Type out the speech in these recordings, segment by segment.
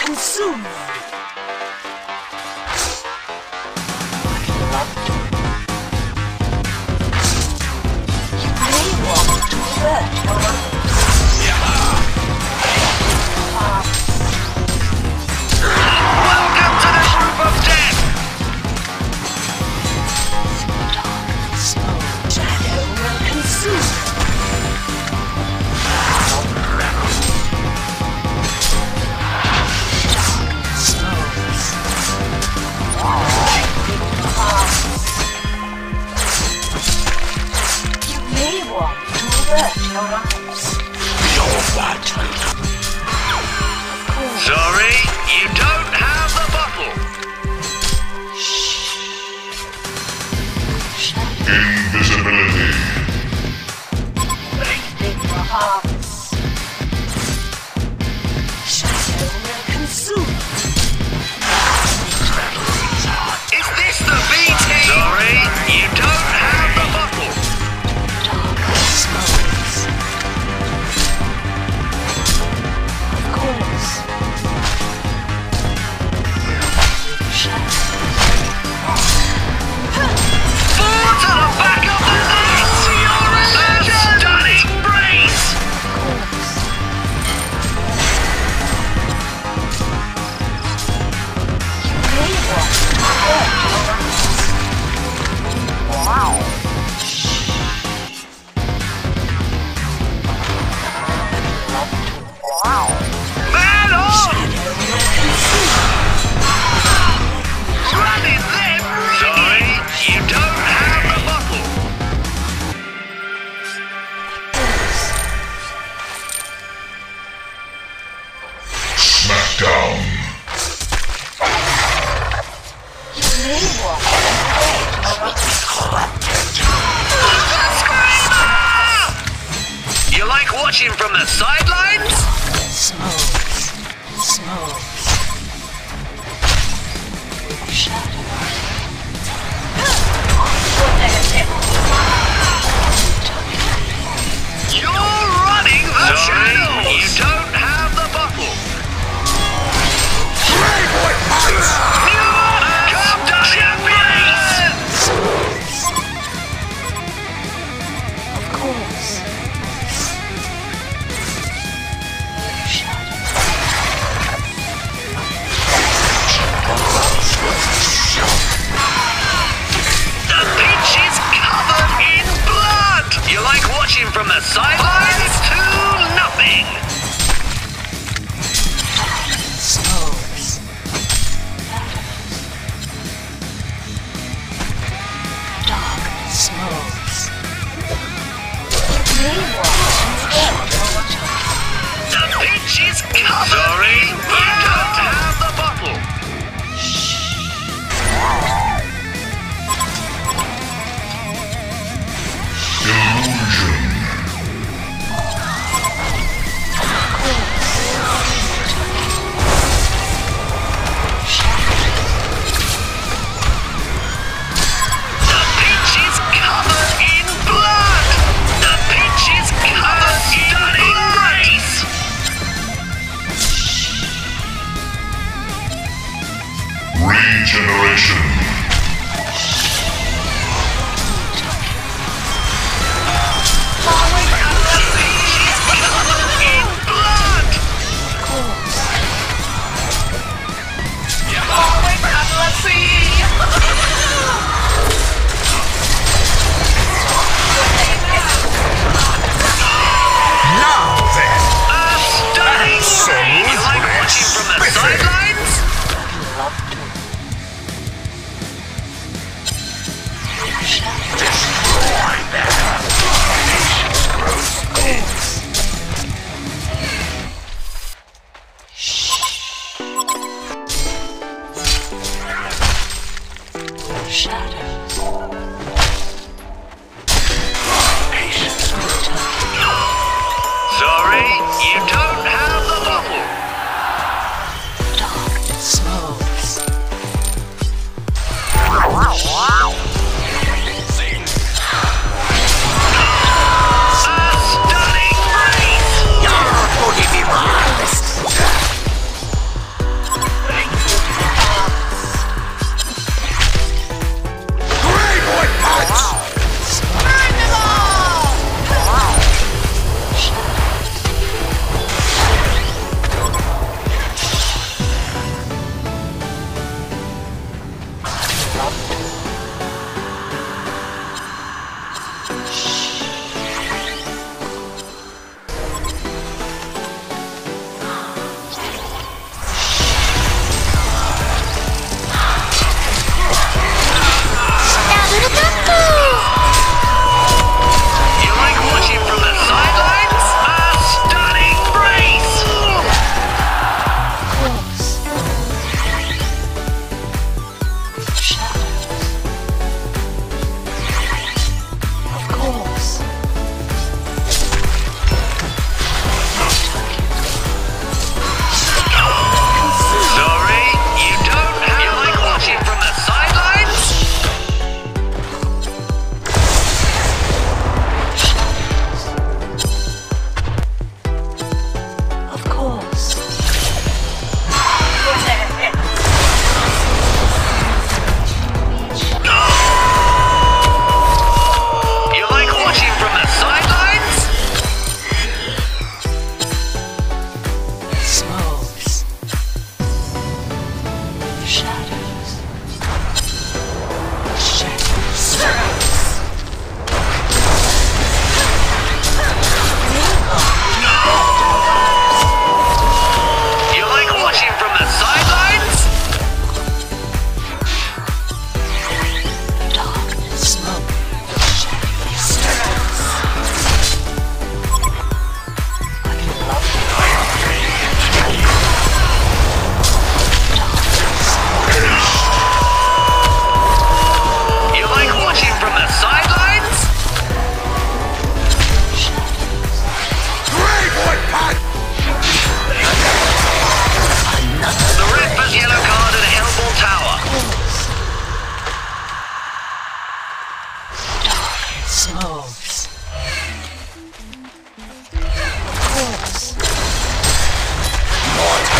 consumed. You may want to alert your Welcome to the group of death! shadow will consume. You may want to alert your eyes. Sorry, you don't have the bottle. Invisibility. Breathing your hearts. Shadow will consume. Is this the BT? Sorry, you don't have the bottle. Dark smoke. Of course. Forward to the back of the net! You're a stunning brace! Wow. Man on! Running them! Sorry, you don't have the bottle. Smackdown. You like watching from the sidelines? Smokes. Shadow. You're running the shadows! You don't have the bottle. Come to champions! Of course. The pitch is covered in blood! You like watching from the sidelines to nothing! Smokes. Dark smokes. The pitch is covered. Sorry, you don't have the bottle. Illusion. The pitch is covered in blood. The pitch is covered in grace. Regeneration.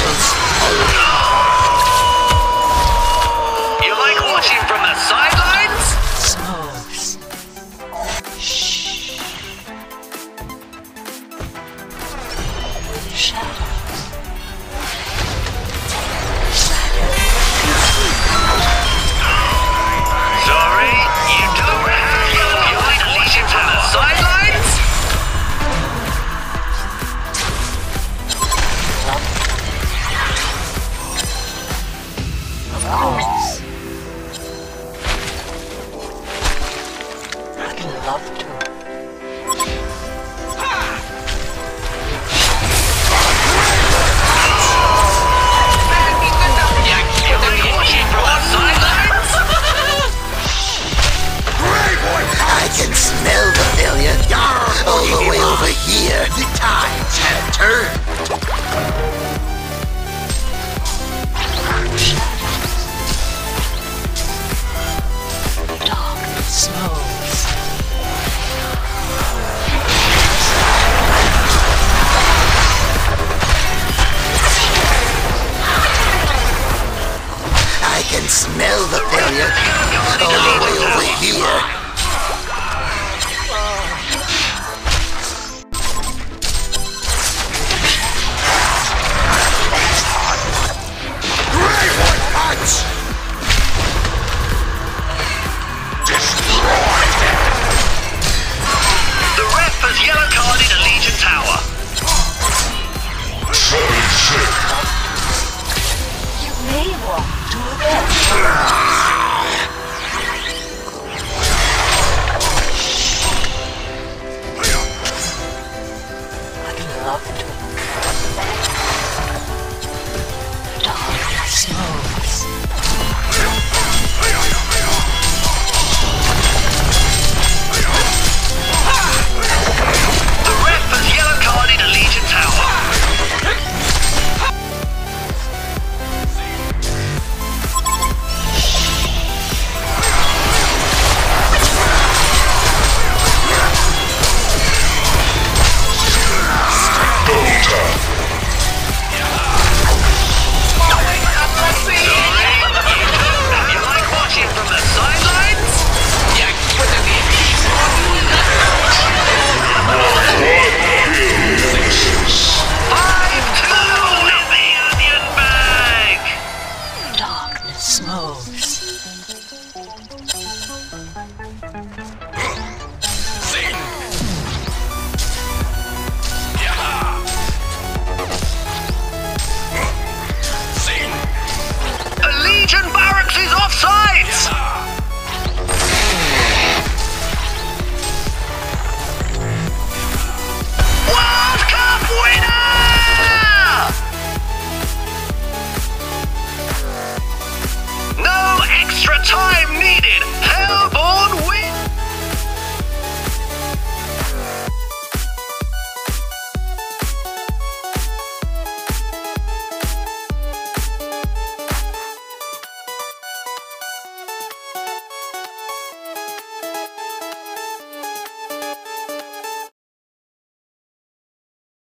You like watching from the sidelines? Smokes. Shh. Shadow. Sorry, you don't have to. You like watching from the sidelines? Of course. I'd love to. You like watching from the sidelines? I can smell the failure all the way over here. The tides have turned. Dark smokes. I can smell the failure all the way over here.